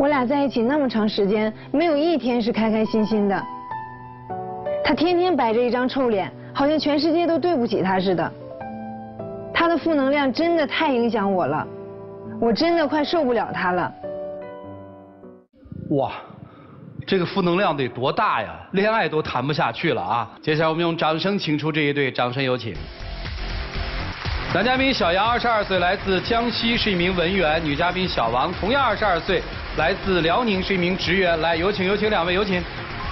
我俩在一起那么长时间，没有一天是开开心心的。他天天摆着一张臭脸，好像全世界都对不起他似的。他的负能量真的太影响我了，我真的快受不了他了。 哇，这个负能量得多大呀？恋爱都谈不下去了啊！接下来我们用掌声请出这一对，掌声有请。男嘉宾小杨，22岁，来自江西，是一名文员；女嘉宾小王，同样22岁，来自辽宁，是一名职员。来，有请两位，有请。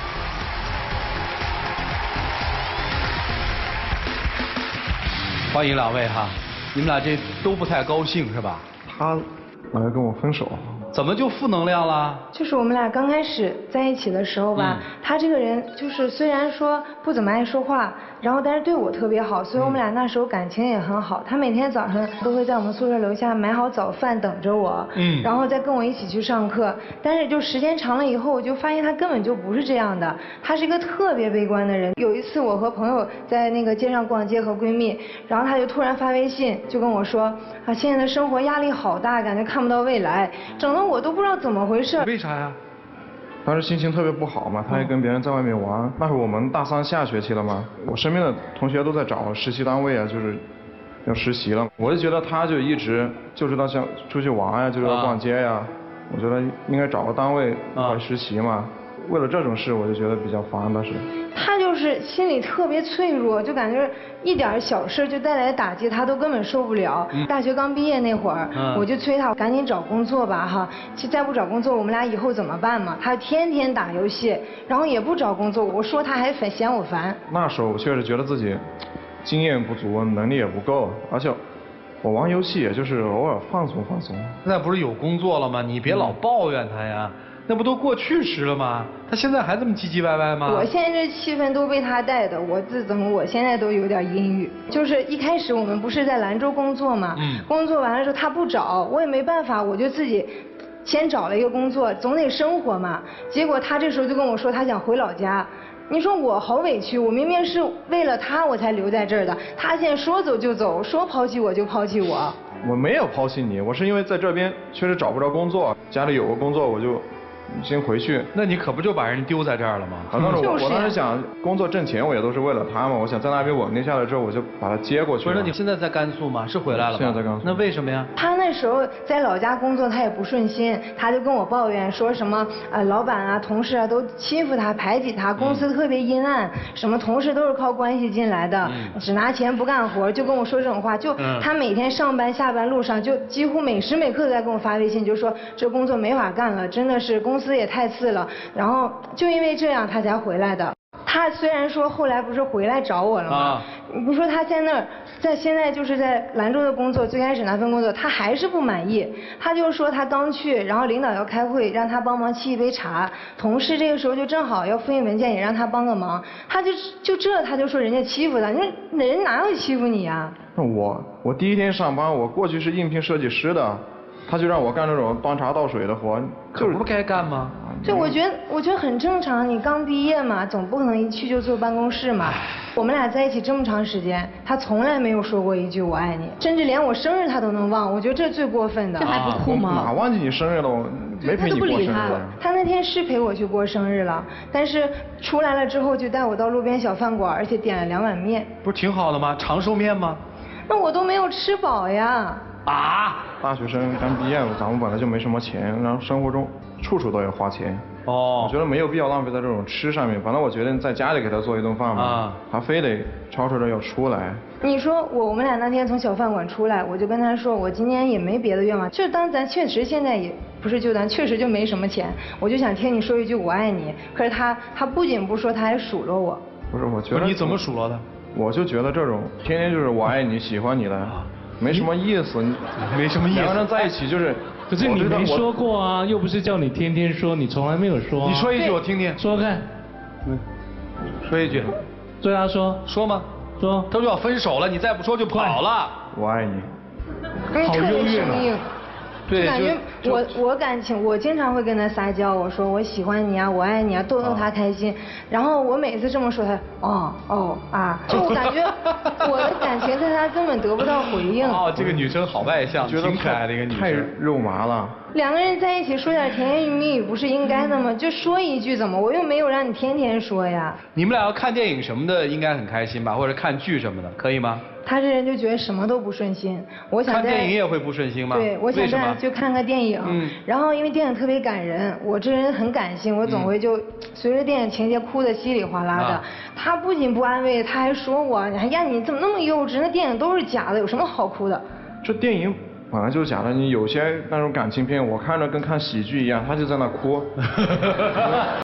欢迎两位哈，你们俩这都不太高兴是吧？ 他来跟我分手。 怎么就负能量了？ 就是我们俩刚开始在一起的时候吧，他这个人就是虽然说不怎么爱说话，然后但是对我特别好，所以我们俩那时候感情也很好。他每天早上都会在我们宿舍楼下买好早饭等着我，然后再跟我一起去上课。但是就时间长了以后，我就发现他根本就不是这样的，他是一个特别悲观的人。有一次我和朋友在那个街上逛街和闺蜜，然后他就突然发微信就跟我说啊，现在的生活压力好大，感觉看不到未来，整得我都不知道怎么回事。 为啥呀？ 当时心情特别不好嘛，他也跟别人在外面玩。那会儿我们大3下学期了嘛，我身边的同学都在找实习单位啊，就是要实习了。我就觉得他就一直就知道像出去玩呀，就知道逛街呀。我觉得应该找个单位来实习嘛。为了这种事，我就觉得比较烦当时。 他就是心里特别脆弱，就感觉一点小事就带来打击，他都根本受不了。大学刚毕业那会儿，我就催他赶紧找工作吧哈，再不找工作我们俩以后怎么办嘛？他天天打游戏，然后也不找工作，我说他还嫌我烦。 那时候我确实觉得自己经验不足，能力也不够，而且我玩游戏也就是偶尔放松放松。 现在不是有工作了吗？你别老抱怨他呀。那不都过去时了吗？他现在还这么唧唧歪歪吗？ 我现在这气氛都被他带的，我自责，我现在都有点阴郁。就是一开始我们不是在兰州工作嘛，工作完了之后他不找，我也没办法，我就自己先找了一个工作，总得生活嘛。结果他这时候就跟我说他想回老家。你说我好委屈，我明明是为了他我才留在这儿的，他现在说走就走，说抛弃我就抛弃我。 我没有抛弃你，我是因为在这边确实找不着工作，家里有个工作我就先回去。 那你可不就把人丢在这儿了吗？ 当时我当时想工作挣钱，我也都是为了他嘛。我想在那边稳定下来之后，我就把他接过去。 不是，你现在在甘肃吗？是回来了吗？ 现在在甘肃。 那为什么呀？ 他那时候在老家工作，他也不顺心，他就跟我抱怨说什么老板啊、同事啊都欺负他、排挤他，公司特别阴暗，什么同事都是靠关系进来的，只拿钱不干活，就跟我说这种话。就他每天上班下班路上，就几乎每时每刻都在跟我发微信，就说这工作没法干了，真的是公司也太次了。然后就因为这样他才回来的。他虽然说后来不是回来找我了吗？你说他在那儿，现在就是在兰州的工作，最开始那份工作他还是不满意。他就说他刚去，然后领导要开会，让他帮忙沏一杯茶。同事这个时候就正好要复印文件，也让他帮个忙。他就说人家欺负他，你说人哪有欺负你呀？ 我第一天上班，我过去是应聘设计师的。他就让我干这种端茶倒水的活， 就是不该干吗？ 对，我觉得很正常，你刚毕业嘛，总不可能一去就坐办公室嘛。我们俩在一起这么长时间，他从来没有说过一句我爱你，甚至连我生日他都能忘，我觉得这最过分的。 这还不哭吗？ 哪忘记你生日了？我没陪你过生日。 他那天是陪我去过生日了，但是出来了之后就带我到路边小饭馆，而且点了2碗面。 不是挺好的吗？长寿面吗？ 那我都没有吃饱呀。 大学生刚毕业，咱们本来就没什么钱，然后生活中处处都要花钱。我觉得没有必要浪费在这种吃上面。反正我决定在家里给他做一顿饭嘛，他非得吵吵着要出来。 你说我们俩那天从小饭馆出来，我就跟他说，我今年也没别的愿望，就当咱确实现在也不是就咱确实就没什么钱，我就想听你说一句我爱你。可是他不仅不说，他还数落我。 不是，我觉得你怎么数落他？ 我就觉得这种天天就是我爱你、喜欢你的。没什么意思， 没什么意思。 两个人在一起就是， 可是你没说过啊，又不是叫你天天说，你从来没有说。 你说一句我听听， 说看。 说一句。 对他说。 说吗？ 说。 他说要分手了，你再不说就跑了。 我爱你。 好优越啊。 对， 感觉我感情，我经常会跟他撒娇，我说我喜欢你啊，我爱你啊，逗他开心。然后我每次这么说，他就我感觉我的感情在他根本得不到回应。 这个女生好外向，挺可爱的一个女生。 太肉麻了。 两个人在一起说点甜言蜜语不是应该的吗？就说一句怎么？我又没有让你天天说呀。 你们俩要看电影什么的，应该很开心吧？或者看剧什么的，可以吗？ 他这人就觉得什么都不顺心。我想看电影也会不顺心吗？ 对，我想这样就看个电影。然后因为电影特别感人，我这人很感性，我总会就随着电影情节哭得稀里哗啦的。他不仅不安慰，他还说我，哎呀，你怎么那么幼稚？那电影都是假的，有什么好哭的？ 这电影本来就是假的，你有些那种感情片，我看着跟看喜剧一样，他就在那哭。